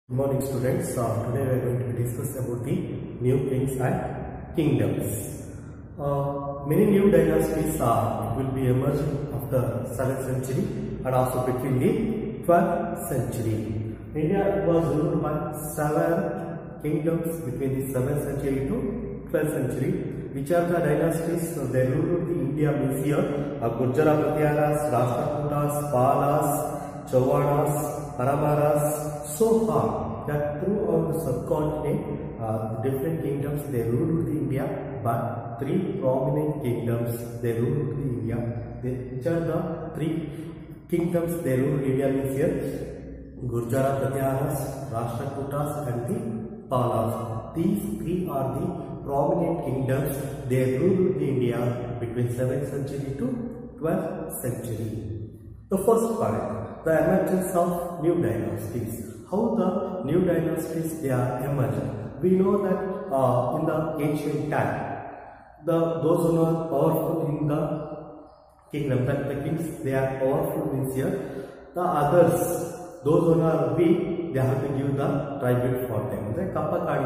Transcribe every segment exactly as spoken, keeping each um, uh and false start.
Good morning, students. Uh, today we are going to discuss about the new kings and kingdoms. Uh, many new dynasties uh, will be emerging after seventh century and also between the twelfth century. India was ruled by seven kingdoms between the seventh century to twelfth century. Which are the dynasties? So they ruled the India means here uh, Gurjara Pratyaras, Rashtrakutas, Palas, Chauhanas, Paramaras. So far that throughout the subcontinent, uh, the different kingdoms they ruled the India, but three prominent kingdoms they ruled the India. They, which are the three kingdoms they ruled India means here? Gurjara Pratyaras, Rashtrakutas and the Palas. These three are the prominent kingdoms they ruled the India between seventh century to twelfth century. The first part, the emergence of new dynasties. How the new dynasties they are emerging. We know that uh, in the ancient time, the those who are powerful in the kingdom, that the kings they are powerful means here. The others, those who are weak, they have to give the tribute for them. They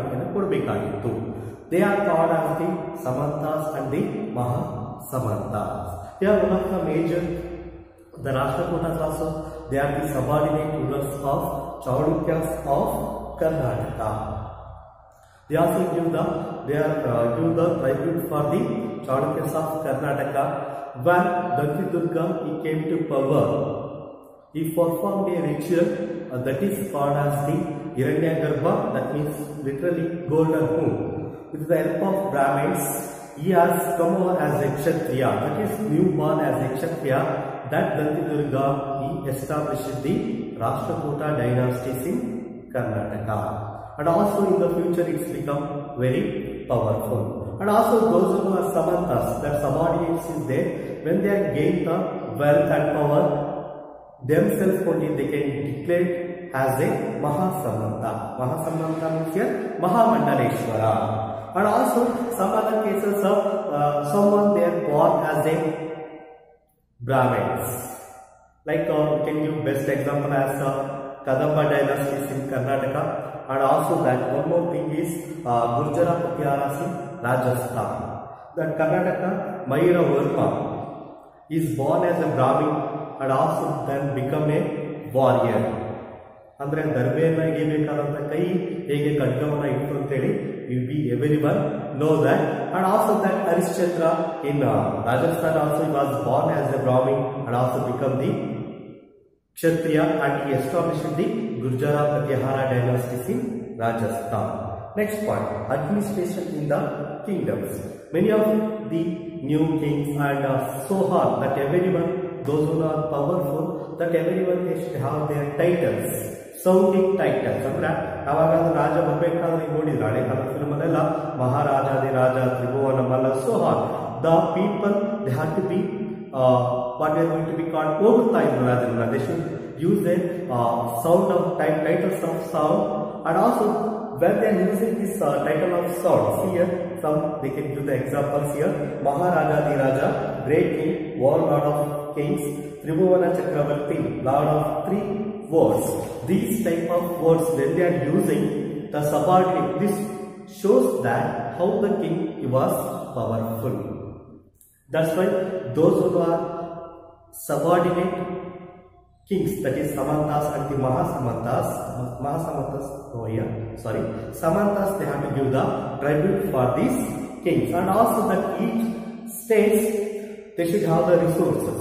They are called as the Samantas and the Maha Samantas. They are one of the major. The Rashtrakutas also, they are the subordinate rulers of Chaulukyas of Karnataka. They also give the, they are uh, give the tribute for the Chaulukyas of Karnataka. When Dantidurga he came to power, he performed a ritual uh, that is called as the Hiranyagarbha, that means literally golden womb. With the help of Brahmins, he has come over as a Kshatriya, that is newborn as a Kshatriya. That Dantidurga he established the Rashtrakuta dynasties in Karnataka, and also in the future it's become very powerful. And also those who are Samantas, that subordinates is there, when they have gained the wealth and power, themselves only they can declare as a Mahasamanta. Mahasamanta means here Mahamandaleshwara. And also some other cases of uh, someone they are born as a Brahmins. Like uh, we can give best example as uh, Kadamba dynasties in Karnataka, and also that one more thing is uh, Gurjara Pratyaras in Rajasthan. That Karnataka Mayura Verma is born as a Brahmin and also then become a warrior. ಅಂದ್ರೆ ದರ್ಬೆಯನ್ನ ಹಿಡಿಯಬೇಕಾದಂತ ಕೈ ಹೇಗೆ ಖಡ್ಗವನ್ನ ಇಟ್ಟು ಅಂತೇಳಿ you be everyone know that. And also that Harishchandra in uh, Rajasthan also he was born as a Brahmin and also become the Kshatriya, and he established the Gurjara Pratyahara dynasties in Rajasthan. Next point, administration in the kingdoms. Many of the new kings and uh, so on that everyone, those who are powerful, that everyone they should have their titles. Sounding titles. ಅಂದ್ರೆ ಅವಾಗ ರಾಜ ಬರಬೇಕಾದ್ರೆ ನೋಡಿದ್ರೆ ಹಳೆ ಕಾಲದ film ಅಲ್ಲೆಲ್ಲ ಮಹಾರಾಜಾದಿ ರಾಜ ತ್ರಿಭುವನ ಮಲ್ಲ so on. The people they have to be uh, what they are going to be called ಹೋಗ್ತಾ ಇದ್ರು ರಾಜರನ್ನ. They should use the uh, sound of titles of sound, and also when they are using this uh, title of sound, see here some they can give the examples here. Maharajadi Raja, great king, warlord of kings. Tribhuvana Chakravarti, lord of three words. These type of words when they are using the subordinate, this shows that how the king he was powerful. That's why those who are subordinate kings, that is Samantas and the Mahasamantas, Mahasamantas, oh yeah, sorry, Samantas, they have to give the tribute for these kings, and also that each states they should have the resources.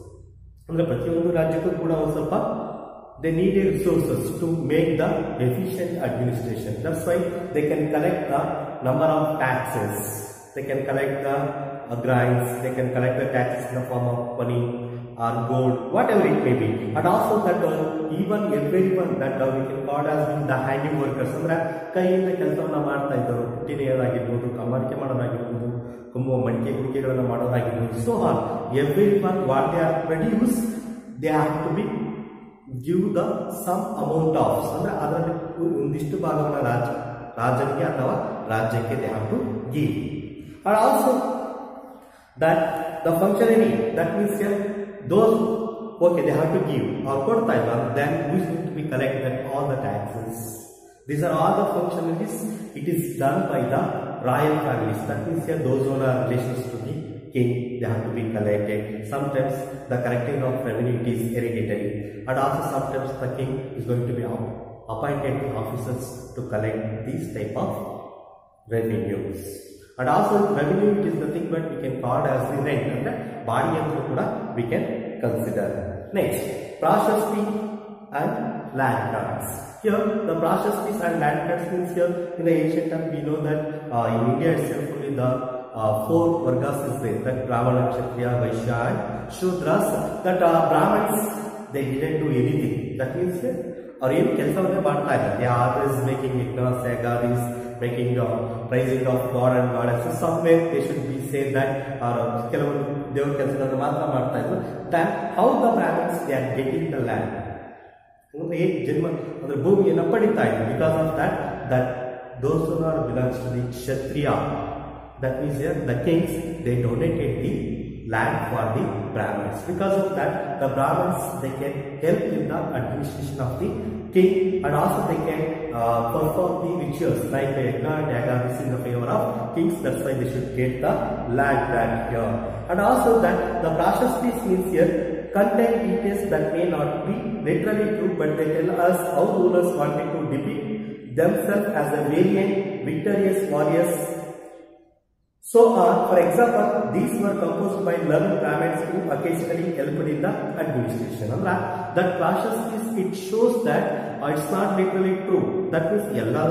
ಅಂದ್ರೆ ಪ್ರತಿಯೊಂದು ರಾಜ್ಯಕ್ಕೂ ಕೂಡ ಒಂದು ಸ್ವಲ್ಪ they need resources to make the efficient administration. That's why they can collect the number of taxes. They can collect the uh, grants. They can collect the taxes in the form of money or gold, whatever it may be. And also that uh, even everyone that uh, we can call as the handy workers. ಅಂದ್ರೆ ಕೈಯಿಂದ ಕೆಲಸವನ್ನ ಮಾಡ್ತಾ ಇದ್ದರು. ಪುಟ್ಟಿನೆಯದಾಗಿರ್ಬೋದು, ಕಮರಿಕೆ ಮಾಡೋದಾಗಿರ್ಬೋದು, ಕುಂಬು ಮಡಿಕೆ ಕುಡಿಕೆಗಳನ್ನು ಮಾಡೋದಾಗಿರ್ಬೋದು. So on, everyone what they are produce, they have to be give the some amount of, ಅಂದ್ರೆ ಅದರಲ್ಲಿ ಒಂದಿಷ್ಟು ಭಾಗವನ್ನು ರಾಜ ರಾಜನಿಗೆ ಅಥವಾ ರಾಜ್ಯಕ್ಕೆ they have to give. And also that the functionary, that means those okay, they have to give or ಕೊಡ್ತಾ ಇಲ್ಲ, then who is going to be collected all the taxes? These are all the functionalities. It is done by the royal families. That means here those who are relations to the king, they have to be collected. Sometimes the collecting of revenue it is hereditary, and also sometimes the king is going to be appointed officers to collect these type of revenues. And also revenue it is nothing but we can call as the rent, and the body and kuda we can consider. Next, Prashasti and land cards. Here the Prashastis and land cards means here in the ancient time we know that uh, in India itself only the uh, four vargas is there, that Brahmana, Kshatriya, Vaishya and Shudras. That uh, Brahmins they didn't do anything. That means here or even ಕೆಲಸವನ್ನೇ ಮಾಡ್ತಾ ಇಲ್ಲ. They are always making ignorance, agaris, making uh, praising of God and goddess. So somewhere they should be said that or ಕೆಲವರು ದೇವರ ಕೆಲಸಗಳನ್ನು ಮಾತ್ರ ಮಾಡ್ತಾ ಇದ್ರು. Then how the Brahmins they are getting the land? ಅಂದ್ರೆ ಹೇಗೆ ಜನ್ಮ ಅಂದ್ರೆ ಭೂಮಿಯನ್ನು ಪಡಿತಾ ಇದ್ರು. Because of that, that those who are belongs to the Kshatriya, that means here the kings they donated the land for the Brahmins. Because of that, the Brahmins they can help in the administration of the king, and also they can uh, perform the rituals like the yagna and yagavis in the favor of kings. That's why they should get the land grant here. And also that the Prashastis means here contain details that may not be literally true, but they tell us how rulers wanted to depict themselves as a valiant, victorious warriors. So, uh, for example, these were composed by learned Brahmins who occasionally helped in the administration. And that Prashastis, it shows that uh, it's not literally true. That means,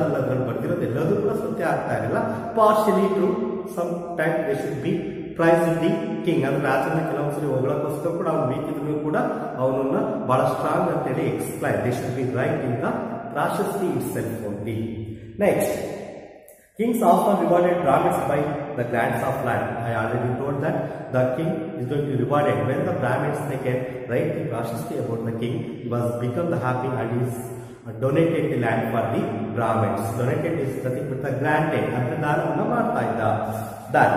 partially true. Sometimes they should be praising the king. And Rajana ಕೆಲವೊಂದ್ಸರಿ ಹೊಗಳಕ್ಕೋಸ್ಕರ ಕೂಡ ಅವನು weak ಇದ್ರು ಕೂಡ ಅವನನ್ನ ಬಹಳ strong ಅಂತ ಹೇಳಿ explain. They should be right in the Prashasti itself only. Next, kings often rewarded Brahmins by the grants of land. I already told that the king is going to be rewarded when the Brahmins they can write the Prashasti about the king. He was become the happy and is uh, donated the land for the Brahmins. Donated is nothing but the granted. After that, that.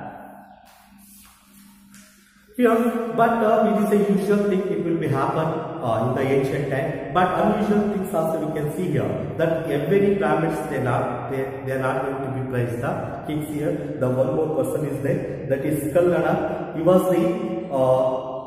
Here, but uh, it is a usual thing. It will be happen uh, in the ancient time. But unusual things also we can see here that every Brahmins they not they they are not going to be praised the kings here. The one more person is there, that is Kallana. He was the uh,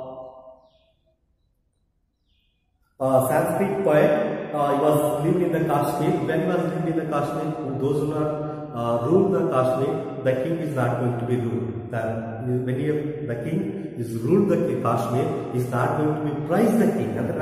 uh, Sanskrit poet. Uh, he was lived in the Kashmir. When he was lived in the Kashmir, those who are uh, ruled the Kashmir, the king is not going to be ruled. The, when he, the king is ruled the Kashmir, is not going to be praised the king. And the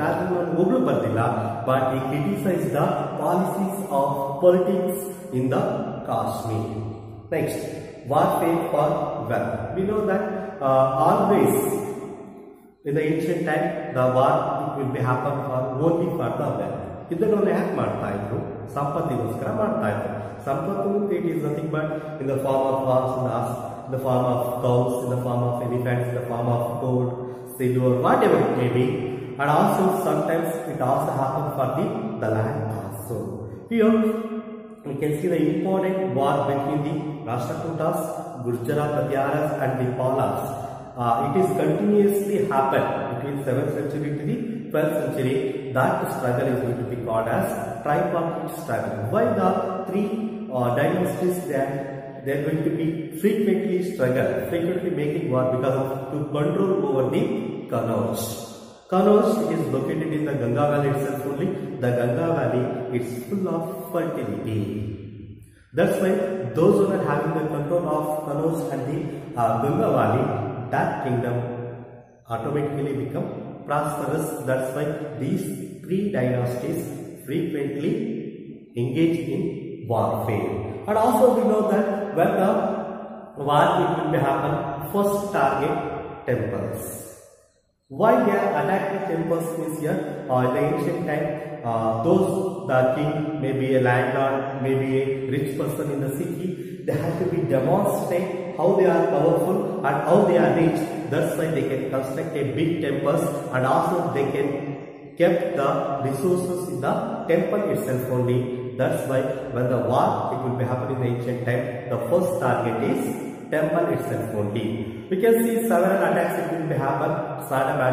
but he criticized the policies of politics in the Kashmir. Next, warfare for wealth. We know that uh, always in the ancient time, the war will be happen for only for the wealth. ಇದನ್ನು ಯಾಕೆ ಮಾಡ್ತಾ ಇದ್ರು? ಸಂಪತ್ತಿಗೋಸ್ಕರ ಮಾಡ್ತಾ ಇದ್ರು. ಸಂಪತ್ತು it is nothing but in the form of horse, in the form of cows, in the form of elephants, in the form of gold, silver, whatever it may be. And also sometimes it also happens for the, the land also. Here we can see the important war between the Rashtrakutas, Gurjara Katyaras and the Palas. Uh, it is continuously happened between seventh century to the twelfth century. That struggle is going to be called as tripartite struggle. Why the three uh, dynasties that they are going to be frequently struggle, frequently making war because of to control over the Kannauj. Kannauj is located in the Ganga Valley itself only. The Ganga Valley is full of fertility. That's why those who are having the control of Kannauj and the uh, Ganga Valley, that kingdom automatically become prosperous. That's why these three dynasties frequently engage in warfare. And also we know that when the war it will be happen, first target temples. Why they are attacking temples is here? Uh, in the ancient time, uh, those the king, maybe a landlord, maybe a rich person in the city, they have to be demonstrate how they are powerful and how they are rich. That's why they can construct a big temples, and also they can keep the resources in the temple itself only. That's why when the war it will be happening in the ancient time, the first target is temple itself only. We can see several attacks it will be happen. Started at the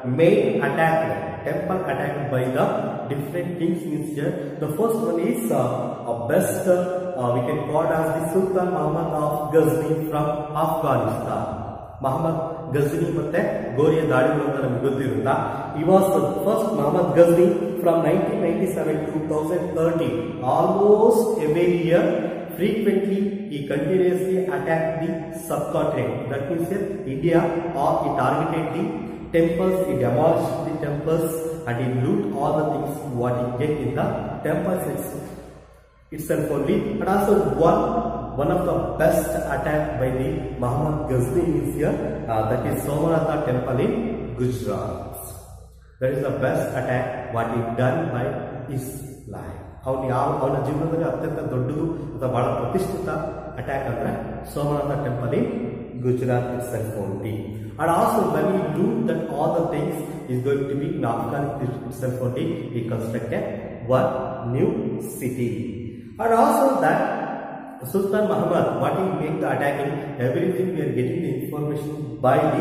main attack, temple attacked by the different kings means here. The first one is uh, a best uh, we can call as the Sultan Muhammad of Ghazni from Afghanistan. Muhammad Ghazni ಮತ್ತೆ ಗೋರಿಯ ದಾಳಿಗಳು ಅಂತ ನಮಗೆ ಗೊತ್ತಿರುತ್ತಾ. He was the first Muhammad Ghazni from nineteen ninety-seven to twenty thirteen. Almost every year, frequently he continuously attacked the subcontinent. That means here India, or he targeted the temples, he demolished the temples, and he loot all the things what he get in the temples itself only. And also one one of the best attack by the Muhammad Ghazni is here, uh, that is Somanatha temple in Gujarat. That is the best attack what he done by his life. ಅವನು ಯಾವ ಅವನ ಜೀವನದಲ್ಲಿ ಅತ್ಯಂತ ದೊಡ್ಡದು ಅಥವಾ ಬಹಳ ಪ್ರತಿಷ್ಠಿತ attack ಅಂದ್ರೆ Somnath temple in Gujarat itself only. And also when he do that all the things is going to be in Afghanistan itself only, he constructed one new city. And also that Sultan Muhammad, what he make the attacking, everything we are getting the information by the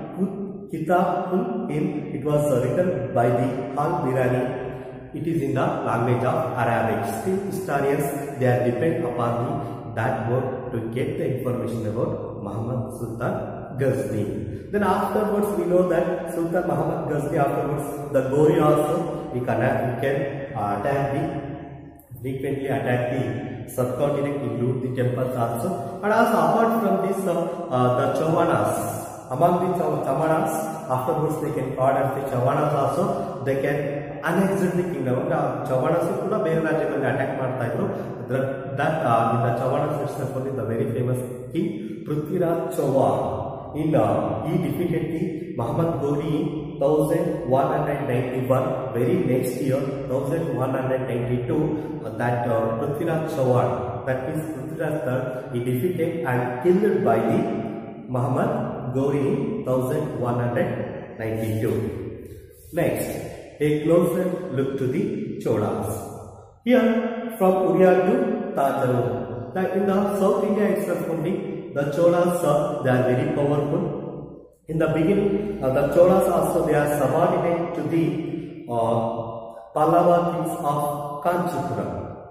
Kitabul Ilm. It was written by the Al-Birani. It is in the language of Arabic. Still historians, they are depend upon the, that word to get the information about Muhammad Sultan Ghazni. Then afterwards we know that Sultan Muhammad Ghazni, afterwards the Ghori also, he can, he can uh, attack the, frequently attack the subcontinent, include the temples also. And also apart from this, uh, uh, the Chavanas, among the Chavanas, afterwards they can call as the Chavanas also, they can annex the kingdom. Chavanas kuda ಬೇರೆ ರಾಜ್ಯಗಳಲ್ಲಿ attack ಮಾಡ್ತಾ ಇದ್ರು. That uh, in the Chavanas itself only the very famous king Prithviraj Chauhan. In uh, he defeated the Muhammad Ghori in eleven ninety-one. Very next year, eleven ninety-two, uh, that uh, Prithviraj Chauhan, that means Prithviraj third, he defeated and killed by the Muhammad Ghori in eleven ninety-two. Next, a closer look to the Cholas. Here, from Uriyar to Tanjore. That in the South India itself only, the Cholas uh, they are very powerful. In the beginning, uh, the Cholas also they are subordinate to the uh, Pallava kings of Kanchipuram.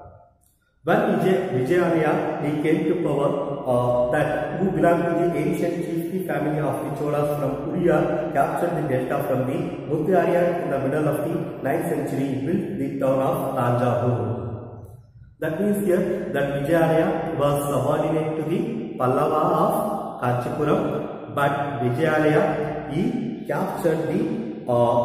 When Vijayarya he came to power, uh, that who belonged to the ancient chiefly family of the Cholas from Uriyar, captured the delta from the Muttiarya in the middle of the ninth century, built the town of Tanjore. That means here that Vijayarya was subordinate to the Pallava of Kanchipuram, but Vijayarya he captured the uh,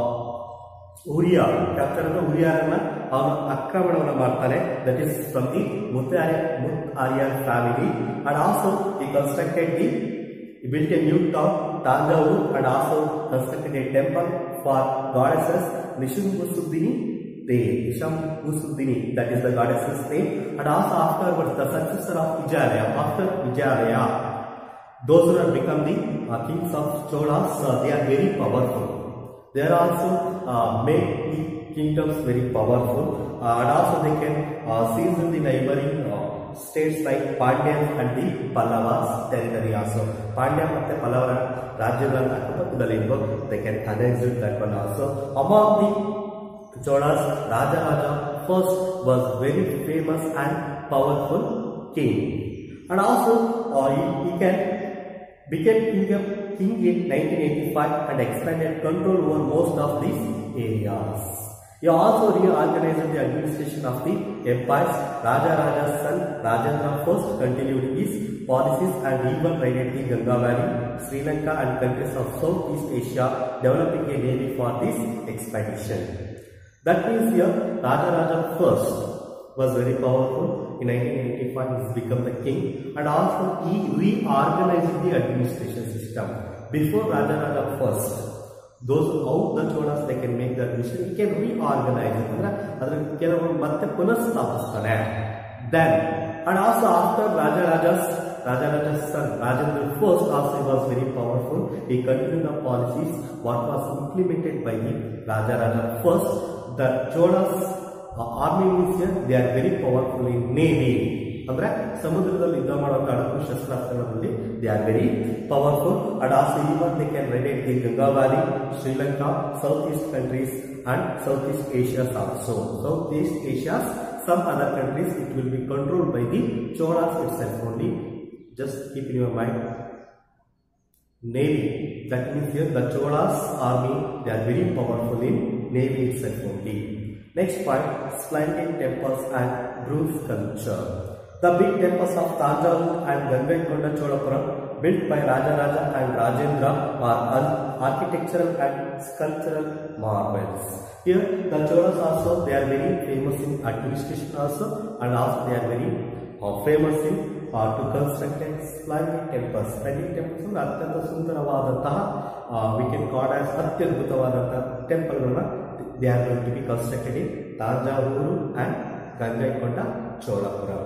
Uriyar, captured the Uriyarana ಅವನು ಆಕ್ರಮಣವನ್ನು ಮಾಡ್ತಾನೆ. That is from the Muttiaryan family. And also he constructed the, he built a new town Tanjore, and also constructed a temple for goddesses Nishambhusuddini. Nishambhusuddini, that is the goddess's name. And also afterwards the successor of Vijayarya, after Vijayarya, those who have become the uh, kings of Cholas, uh, they are very powerful. They are also uh, made the kingdoms very powerful, uh, and also they can uh, seize in the neighboring uh, states like Pandya and the Pallavas territory also. Pandya and Pallava Rajyagalli, they can annex that one also. Among the Cholas, Raja Raja first was very famous and powerful king, and also uh, he, he can became king, king in nineteen eighty-five and expanded control over most of these areas. He also reorganized the administration of the empires. Raja Raja's son Rajendra first continued his policies and even raided the Ganga Valley, Sri Lanka and countries of Southeast Asia, developing a navy for this expedition. That means here Raja Raja first was very powerful. In nineteen eighty-five he became the king, and also he reorganized the administration system. Before Raja Raja first, those how the Cholas they can make the administration, he can reorganize it. Then, and also after Raja Raja's Raja Raja's son Rajendra first also was very powerful. He continued the policies what was implemented by the Raja Raja first. The Cholas Uh, army means here they are very powerful in navy, ಅಂದ್ರೆ ಸಮುದ್ರದಲ್ಲಿ ಯುದ್ಧ ಮಾಡುವಂತ ಅಣುಕು ಶಸ್ತ್ರಾಸ್ತ್ರಗಳಲ್ಲಿ they are very powerful and also even they can radiate the Ganga valley, Sri Lanka, south east countries and south east Asias also. South east Asias, some other countries, it will be controlled by the Cholas itself only. Just keep in your mind. Navy, that means here the Cholas army, they are very powerful in navy itself only. Next point, splendid temples and bronze sculpture. The big temples of Tanjavur and Gangaikonda Cholapuram, built by Rajaraja and Rajendra, are architectural and sculptural marvels. Here the Cholas also, they are very famous in administration also, and also they are very uh, famous in uh, to construct splendid temples. Splendid temples are atyanta sundaravadaantaha, uh, we can call as atyadbhutavadantaha temple galana they are going to be constructed in Tanjavur and Gangaikonda Cholapuram.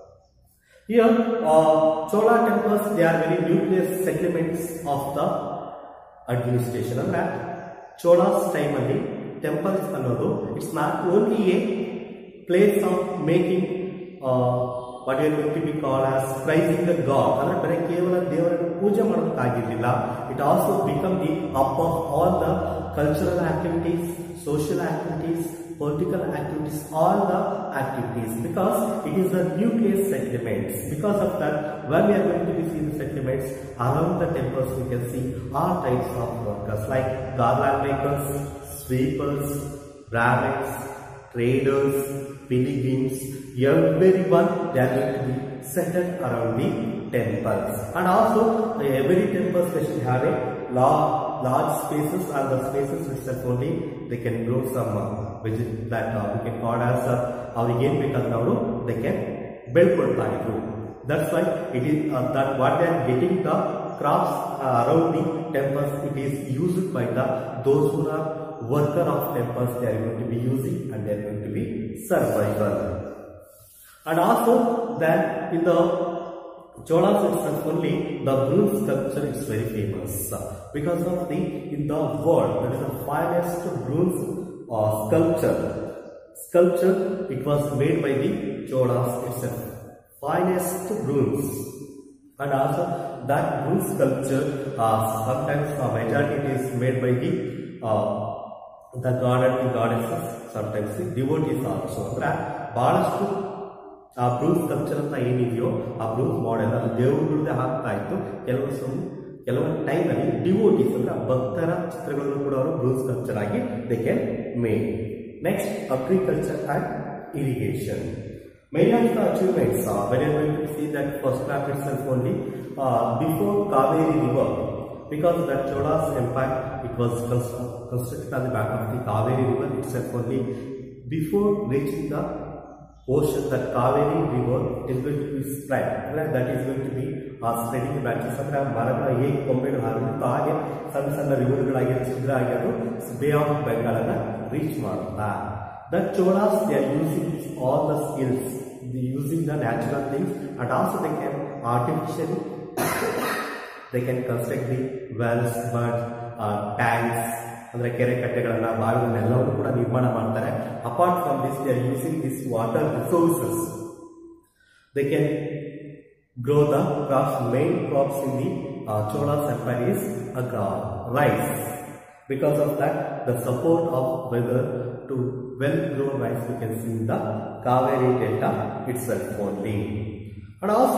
Here uh, Chola temples, they are very nucleus settlements of the administration. And Cholas time alli temples ಅನ್ನೋದು it's not only a place of making uh, what we are going to be called as praising the god, ಅಂದ್ರೆ ಬರೀ ಕೇವಲ ದೇವರನ್ನು ಪೂಜೆ ಮಾಡೋದಕ್ಕಾಗಿರಲಿಲ್ಲ. It also become the hub of all the cultural activities, social activities, political activities, all the activities, because it is the nucleus settlements. Because of that, when we are going to be seeing the settlements around the temples, we can see all types of workers like garland makers, sweepers, brahmins, traders, pilgrims, everyone, they are going to be settled around the temples. And also every temple should have a large, large spaces, and the spaces itself only they can grow some uh, which is that uh, we can call as uh, our game because they can build for time. That's why it is uh, that what they are getting the crops uh, around the temples, it is used by the those who are worker of temples, they are going to be using, and they are going to be survival. And also that in the Cholas itself only, the bronze sculpture is very famous because of the in the world that is the finest bronze uh, sculpture. Sculpture it was made by the Cholas itself, finest bronze. And also that bronze sculpture uh, sometimes a majority it is made by the uh, the god and the goddesses, sometimes the devotees also. ಅಂದ್ರೆ ಬಹಳಷ್ಟು ಆ Bruce sculpture ಅಂತ ಏನಿದೆಯೋ ಆ Bruce model ಅದು ದೇವರುಗಳದ್ದೇ ಆಗ್ತಾ ಇತ್ತು. ಕೆಲವು ಕೆಲವೊಂದು ಟೈಮಲ್ಲಿ ಡಿವೋಟೀಸ್ ಅಂದ್ರೆ ಭಕ್ತರ ಚಿತ್ರಗಳನ್ನು ಕೂಡ ಅವರು ಬ್ರೂಸ್ ಸ್ಕಲ್ಪ್ಚರ್ ಆಗಿ they can made. Next, agriculture and irrigation. Many of the achievements are when you are going to see that first map itself only uh, before Kaveri river, because that Cholas empire it was constructed on the back of the Kaveri river itself only. Before reaching the ocean, that Kaveri river is going to be spread, right? That is going to be uh, spreading branches. ಅಂದ್ರೆ ಮರಗಳ ಹೇಗೆ ಕೊಂಬೆಗಳು ಹಾರುತ್ತೋ ಹಾಗೆ ಸಣ್ಣ ಸಣ್ಣ ರಿವರ್ಗಳಾಗಿ ಛಿದ್ರ ಆಗಿರೋದು bay of Bengal ಅನ್ನ ರೀಚ್ ಮಾಡುತ್ತಾ. The Cholas, they are using all the skills, they are using the natural things, and also they can artificially they can construct the wells, but uh, tanks, ಅಂದ್ರೆ ಕೆರೆ ಕಟ್ಟೆಗಳನ್ನ ಬಾವಿಗಳನ್ನೆಲ್ಲವನ್ನೂ ಕೂಡ ನಿರ್ಮಾಣ ಮಾಡ್ತಾರೆ. Apart from this, they are using this water resources. They can grow the crops. Main crops in the uh, Cholas empire is uh, rice. Because of that, the support of weather to well-grown rice we can see in the Kaveri Delta itself only. And also,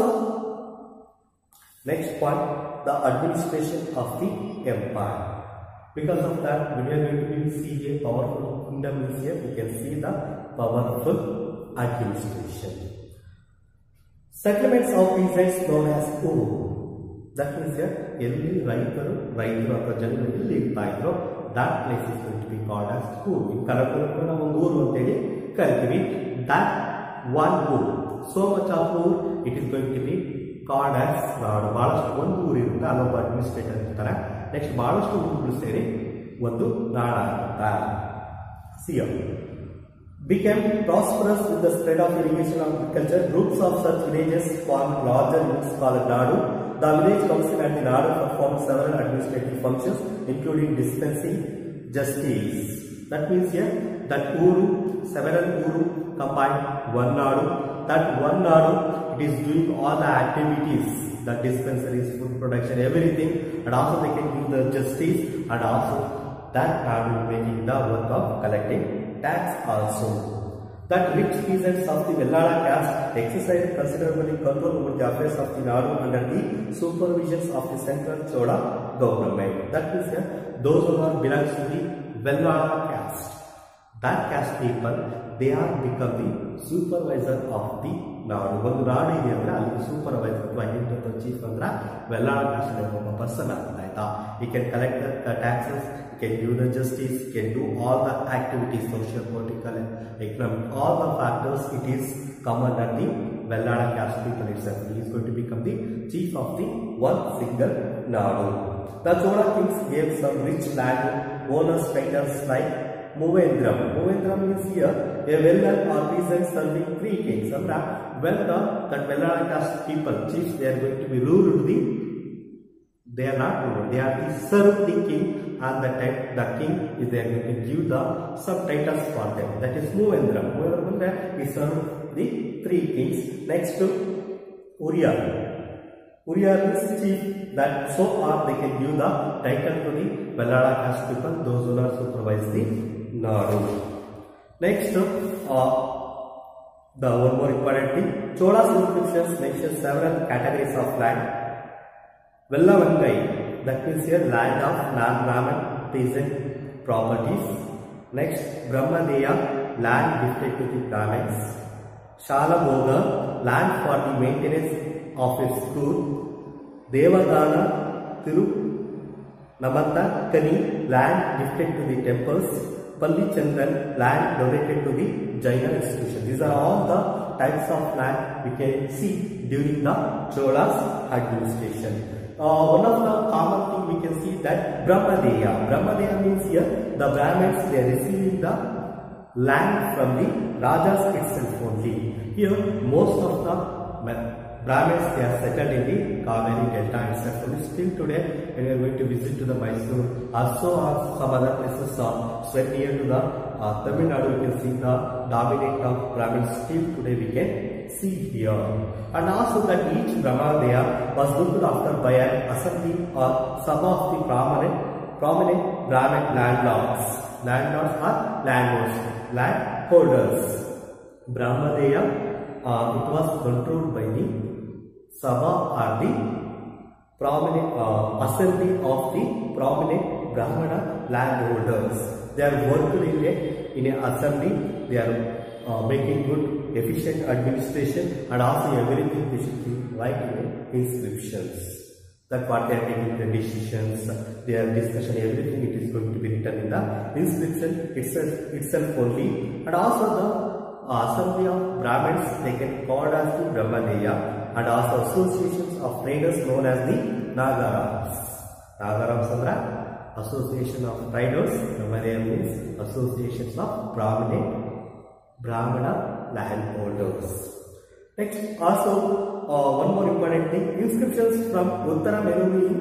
next point, the administration of the empire. Because of that, when we are going to see a powerful kingdom is here, we can see the powerful administration. Settlements of peasants known as Uru. That means here, every ರೈತರು ರೈತರು ಅಥವಾ ಜನರು ಎಲ್ಲಿ ಇರ್ತಾ ಇದ್ರು, that place is going to be called as ಊರು. ಈ ಕನ್ನಡದಲ್ಲಿ ನಾವು ಒಂದು ಊರು ಅಂತೇಳಿ ಕರಿತೀವಿ. That one ಊರು, so much of ಊರು, it is going to be called as ನಾಡು. ಬಹಳಷ್ಟು ಒಂದು ಊರು ಇರುತ್ತೆ, ಅಲ್ಲೊಬ್ಬ ಅಡ್ಮಿನಿಸ್ಟ್ರೇಟರ್ ಇರ್ತಾರೆ. ನೆಕ್ಸ್ಟ್ ಬಹಳಷ್ಟು ಊರುಗಳು ಸೇರಿ ಒಂದು ನಾಡ ಆಗುತ್ತೆ. CM became prosperous with the spread of irrigation and agriculture. Groups of such villages formed larger units called Nadu. The village council and the Nadu performed several administrative functions, including dispensing justice. That means here that Uru, several Uru combine one Nadu. That one Nadu, it is doing all the activities, the dispensaries, food production, everything, and also they can give the justice, and also that Nadu making the work of collecting tax also. That rich peasants of the Vellada caste exercised considerably control over the affairs of the Nadu under the supervisions of the central Chola government. That is, uh, those who are belongs to the Vellada caste. That caste people, they are become the supervisor of the Nadu. One Nadu is the supervisor to the chief of the Vellada caste person. He can collect the taxes, he can do the justice, he can do all the activities, social, political, economic, all the factors. It is common at the Vellada caste people itself. He is going to become the chief of the one single Nadu. The Chola kings gave some rich land owners titles like Muvendram. Muvendram is here a well-known artisan serving three kings. When the that Vellada caste people, chiefs, they are going to be ruled the, they are not ruled, they are the served the king, and the type, the king is they are going to give the some titles for them. That is Muvendram. Muvendram is served the three kings. Next to Uriyar. Uriyar is chief, that so are they can give the title to the Vellada caste people, those who are supervise the Nadu. Next, uh, the one more important thing, Chola's inscriptions mention several categories of land. Vellavangai, that means here land of non-Brahman peasant properties. Next, Brahmadeya, land gifted to the Brahmins. Shalaboga, land for the maintenance of a school. Devadana, Thiru Namatakani, land gifted to the temples. Pallichandran, land donated to the Jaina institution. These are all the types of land we can see during the Chola's administration. Uh, one of the common thing we can see that Brahmadeya. Brahmadeya means here the Brahmins, they are receiving the land from the Rajas itself only. Here most of the Brahmins, they are settled in the Kaveri Delta itself. Still today, when we are going to visit to the Mysore, also or some other places uh, spread near to the uh, Tamil Nadu, we can see the dominant of Brahmins. Still today we can see here. And also that each Brahmadeya was looked after by an assembly or some of the prominent, prominent Brahmin landlords. Landlords are landlords, landholders. Brahmadeya, uh, it was controlled by the Sabha or the prominent uh, assembly of the prominent Brahmana landholders. They are worked in a in an assembly. They are uh, making good, efficient administration, and also everything they should be like in inscriptions. That what they are taking the decisions, their discussion, everything it is going to be written in the inscription itself itself only, and also the uh, assembly of Brahmins they can call as the Brahmadeya. And also associations of traders known as the Nagarams. Nagarams are association of traders. Brahmadeya means associations of prominent Brahmana landholders. Next, also uh, one more important thing, inscriptions from Uttara Meruni in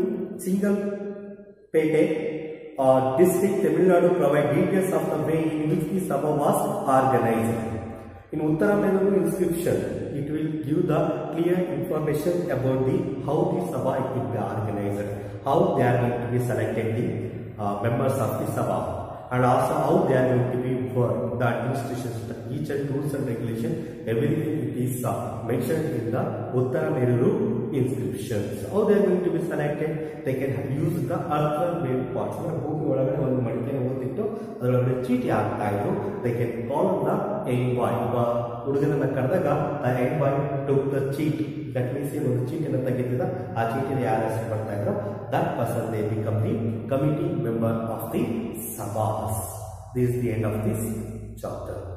Chingalpete uh, district Tamil Nadu provide details of the way in which the Sabha was organized. In Uttara Meruni inscription, it will give the clear information about the how the Sabha it will be organized, how they are going to be selected the uh, members of the Sabha, and also how they are going to be work, the administration, each and rules and regulation, everything it is uh, mentioned in the Uttara Meruni inscriptions. How they are going to be selected, they can use the earthen made pots. They can call the envoy. Udugana Kardaga, the envoy took the cheat. That means he was cheat in the Tagita, a cheat in the arrest. That person they become the committee member of the Sabhas. This is the end of this chapter.